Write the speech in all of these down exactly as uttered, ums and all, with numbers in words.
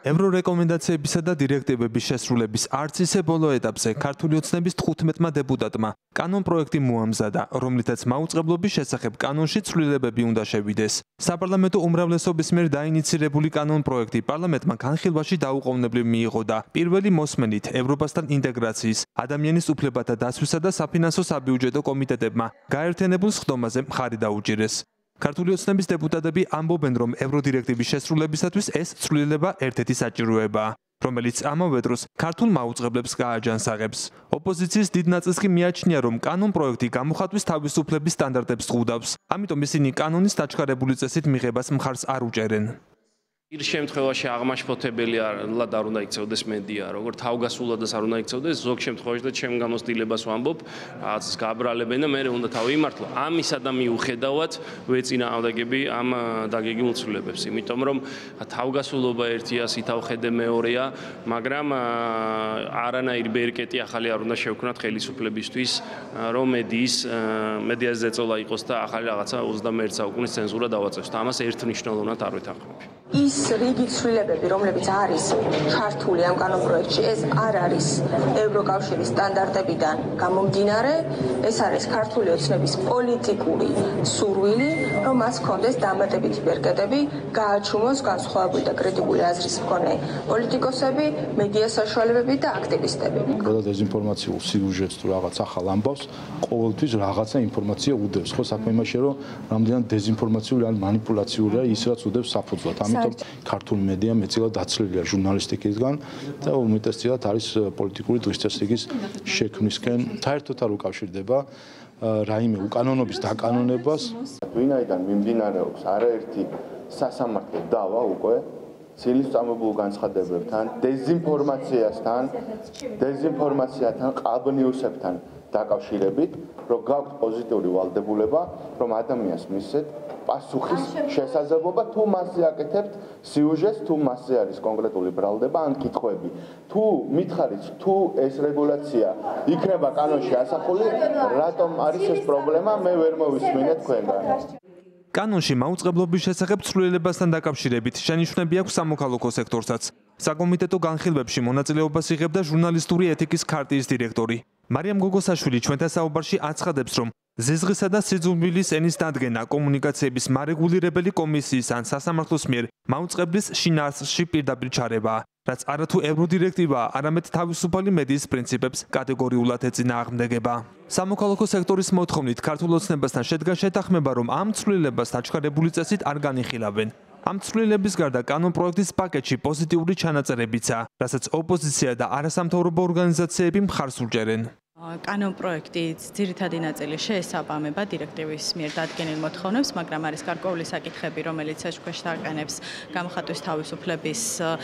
ევრორეკომენდაციებისა და დირექტივების შესრულების არც ისე ბოლო ეტაპზე ქართული ოცნების თხუთმეტმა დეპუტატმა კანონ-პროექტი მოამზადა, რომლითაც მაუწყებლობის შესახებ კანონში ცვლილებები უნდა შევიდეს. საპარლამენტო უმრავლესობის მიერ დაინიცირებული კანონ-პროექტი პარლამენტმა განხილვაში დაუყოვნებლივ მიიღო და პირველი მოსმენით ევროპასთან ინტეგრაციის, ადამიანის უფლებათა დაცვისა და საფინანსო საბიუჯეტო კომიტეტებმა გაერთიანებულ სხდომაზე მხარი დაუჭირეს. ქართული ოცნების დეპუტატები ამბობენ, რომ ევროდირექტივის შესრულებისათვის ეს ცვლილება ერთ-ერთი საჭიროებაა, რომელიც ამავე დროს ქართულ მაუწყებლებს გააჯანსაღებს. ოპოზიციის დიდ ნაწილს კი მიაჩნია, რომ კანონ-პროექტი გამოხატვის თავისუფლების სტანდარტებს ზღუდავს, ამიტომ ისინი კანონის დაჩქარებული წესით მიღებას მხარს არ უჭერენ. იმ შემთხვევაში აღმაშფოთებელად არ უნდა იქცევდეს მედია, როგორც თავგასულადაც არ უნდა იქცევდეს, ზოგ შემთხვევაში და ჩემ გამოცდილებას ვამბობ, რაღაც გაბრალებენ და მე უნდა თავი იმართლო. ამისა და მიუხედავად ვეწინააღმდეგები ამ დაგეგმილ ცვლილებებს, იმიტომ რომ თავგასულობა ერთია, სითავხედე მეორეა, მაგრამ არანაირი ბერკეტი ახალი არ უნდა შევქმნათ ხელისუფლებისთვის, რომ მედიის მედიას ზეწოლა იყოს და ახალი რაღაცა ოცდამეერთე საუკუნის ცენზურა დავაწევს და ამას ერთნიშნულოვნად არ ვეთანხმები. ის რიგი ცვლილებები, რომლებიც არის ჩართული ამ კანონპროექტში, ეს არ არის ევროკავშირის სტანდარტებიდან გამომდინარე, ეს არის ქართული ოცნების პოლიტიკური სურვილი, რომ მას ჰქონდეს დამატებითი ბერკეტები, გააჩუმოს განსხვავებული და კრიტიკული აზრის მქონე პოლიტიკოსები, მედია საშუალებები და აქტივისტები. ყველა დეзинფორმაციულ სიუჟეტს თუ რაღაც ახალ ამბავს, ყოველთვის რაღაცა ინფორმაცია უდევს, ხო, საქმე იმაშია, რომ რამდენად დეзинფორმაციული ან манипуляციურია ის, რაც უდევს საფუძვლად. ამიტომ ქართული მედია მეტწილად დაცლილია ჟურნალისტიკისგან და უმეტესწილად არის პოლიტიკური ტვისტერსიგის შექმნისკენ. საერთოდ არ უკავშირდება რაიმე უკანონობის დაკანონებას. ვინაიდან მიმდინარეობს არაერთი სასამართლო დავა უკვე ცილისწამებულ განცხადებებთან, დეзинფორმაციასთან, დეзинფორმაციათან, ყალბნიუსებთან დაკავშირებით, რომ გაქვთ პოზიტიური ვალდებულება, რომ ადამიანს მისცეთ პასუხის შესაძლებლობა, თუ მასზე აკეთებთ სიუჟეტს, თუ მასზე არის კონკრეტული ბრალდება ან კითხვები. თუ მითხარით, თუ ეს რეგულაცია იქნება კანონში ასახული, რატომ არის ეს პრობლემა, მე ვერ მოვისმინე თქვენგან. კანონში მაუწყებლობის შესახებ ცვლილებასთან დაკავშირებით შენიშვნები აქვს სამოქალაქო სექტორსაც. საკომიტეტო განხილვებში მონაწილეობას იღებდა ჟურნალისტური ეთიკის ქარტიის დირექტორი. მარიამ გოგოსაშვილი ჩვენთან საუბარში აცხადებს, რომ ზიზღისა და სიძულვილის ენის დადგენა კომუნიკაციების მარეგულირებელი კომისიის ან სასამართლოს მიერ მაუწყებლის შინაარსში პირდაპირ ჩარევაა, რაც არათუ ევროდირექტივაა, არამედ თავისუფალი მედიის პრინციპებს კატეგორიულად ეწინააღმდეგება. სამოქალაქო სექტორის მოთხოვნით ქართულ ოცნებასთან შედგა შეთანხმება, რომ ამ ცვლილებას დაჩქარებული წესით არ განიხილავენ. ამ ცვლილების გარდა კანონ-პროექტის პაკეტში პოზიტიური ჩანაწერებიცაა, რასაც ოპოზიცია და არასამთავრობო ორგანიზაციები მხარს უჭერენ. კანონ-პროექტის ძირითადი ნაწილი შეესაბამება დირექტივის მიერ დადგენილ მოთხოვნებს, მაგრამ არის გარკვეული საკითხები, რომელიც ეჭქვეშ დააყენებს გამოხატვის თავისუფლების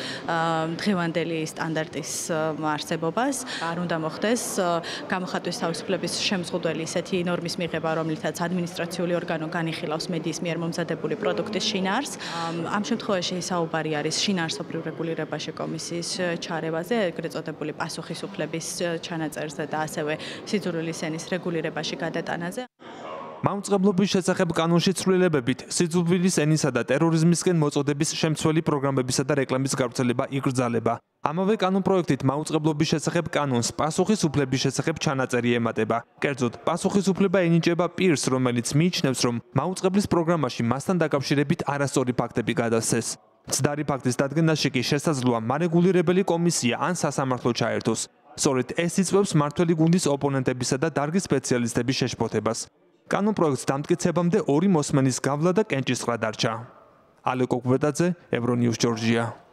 დღევანდელი სტანდარტის არსებობას. არ უნდა მოხდეს გამოხატვის თავისუფლების შემზღუდველი ისეთი ნორმის მიღება, რომლითაც ადმინისტრაციული ორგანო განიხილავს მედიის მიერ მომზადებული პროდუქტის შინაარსს. ამ შემთხვევაში საუბარი არის შინაარსობრივ რეგულირებაში კომისიის ჩარევაზე, ეგრეთ წოდებული პასუხისუფლების ჩანაწერზე და ასევე სიძულვილის ენის რეგულირებაში გადატანაზე. მაუწყებლობის შესახებ კანონში ცვლილებებით სიძულვილის ენისა და ტერორიზმისკენ მოწოდების შემცველი პროგრამებისა და რეკლამის გავრცელება იკრძალება. ამავე კანონ-პროექტით მაუწყებლობის შესახებ კანონს პასუხისუფლების შესახებ ჩანაწერი ემატება. კერძოდ, პასუხისუფლება ენიჭება პირს, რომელიც მიიჩნევს, რომ მაუწყებლის პროგრამაში მასთან დაკავშირებით არასწორი ფაქტები გადასცეს. მცდარი ფაქტის დადგენაში კი შესაძლოა მარეგულირებელი კომისია ან სასამართლო ჩაერთოს. სწორედ ეს იწვევს მმართველი გუნდის ოპონენტებისა და დარგის სპეციალისტების შეშფოთებას. კანონ-პროექტს დამტკიცებამდე ორი მოსმენის გავლა და კენჭისყრა დარჩა. ალეკო კვეტაძე, ევრონიუს ჯორჯია.